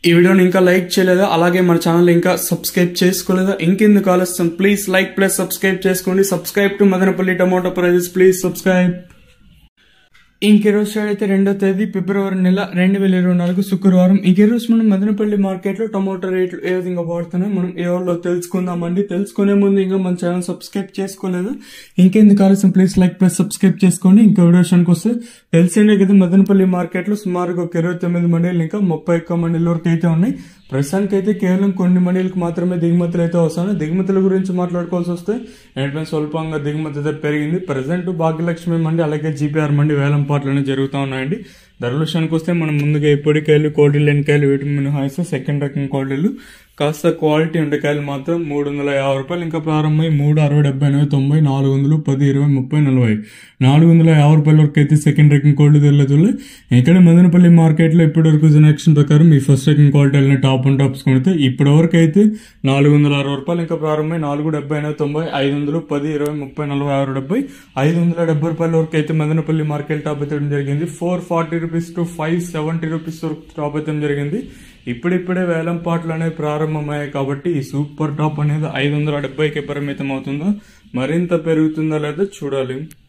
ఈ వీడియోని ఇంకా లైక్ చేయలేదా, అలాగే మన ఛానల్ ఇంకా సబ్స్క్రైబ్ చేసుకోలేదా, ఇంకెందుకు ఆలస్యం, ప్లీజ్ లైక్ ప్లస్ సబ్స్క్రైబ్ చేసుకోండి. Subscribe to Madanapalle tomato prices, please subscribe. ఇంకెరోజు అయితే 2వ తేదీ ఫిబ్రవరి నెల 2024 శుక్రవారం. ఇంకెరోజు మనం మదనపల్లి మార్కెట్ లో టమాటో రేట్లు ఏ విధంగా పడుతున్నాయి మనం ఏ వాళ్ళలో తెలుసుకుందామండి. తెలుసుకునే ముందు ఇంకా మన ఛానల్ సబ్స్క్రైబ్ చేసుకోలేదు, ఇంకెందుకు ఆలస్యం, ప్లీజ్ లైక్ ప్లస్ సబ్స్క్రైబ్ చేసుకోండి. ఇంకా వీడియోషన్కి వస్తే తెలిసిందే కదా, మదనపల్లి మార్కెట్ లో సుమారుగా ఒక 29 మండీలు ఇంకా 31 మండీల వరకు అయితే ఉన్నాయి. ప్రస్తుతానికి అయితే కేవలం కొన్ని మండీలకు మాత్రమే దిగుమతులు అయితే వస్తున్నాయి. దిగుమతుల గురించి మాట్లాడుకోవాల్సి వస్తే ఏంటంటే స్వల్పంగా దిగుమతి అయితే పెరిగింది. ప్రజెంట్ భాగ్యలక్ష్మి మండి అలాగే జీపీఆర్ మండి వేలంపాట్లనే జరుగుతూ ఉన్నాయండి. ధరల విషయానికి వస్తే మనం ముందుగా ఎప్పటికాయలు, కోడిలు, ఎండకాయలు వీటిని మినహాయిస్తే సెకండ్ రకం కోడిలు కాస్త క్వాలిటీ ఉండకాయలు మాత్రం 350 రూపాయలు ఇంకా ప్రారంభమై 3, 60, 70, 90, 400, 10, 20, 30, 40, 450 రూపాయల వరకు అయితే సెకండ్ రకం కోళ్ళు తెలియదులే. ఇక్కడ మదనపల్లి మార్కెట్ లో ఇప్పటి వరకు జనరేషన్ ప్రకారం ఈ ఫస్ట్ రకం క్వాలిటీ టాప్ అండ్ టాప్స్ కొనితే ఇప్పటి వరకు అయితే 460 రూపాయలు ఇంకా ప్రారంభమై 4, 70, 90, 500, 10, 20, 30, 40, 60, 70, 570 రూపాయల వరకు అయితే మదనపల్లి మార్కెట్ టాప్ అయితే జరిగింది. 440 రూపీస్ టు 570 రూపీస్ వరకు టాప్ అయితే జరిగింది. ఇప్పుడిప్పుడే వేలం పాటలు అనేవి ప్రారంభమయ్యాయి కాబట్టి ఈ సూపర్ టాప్ అనేది 570కి పరిమితం అవుతుందా, మరింత పెరుగుతుందా లేదా చూడాలి.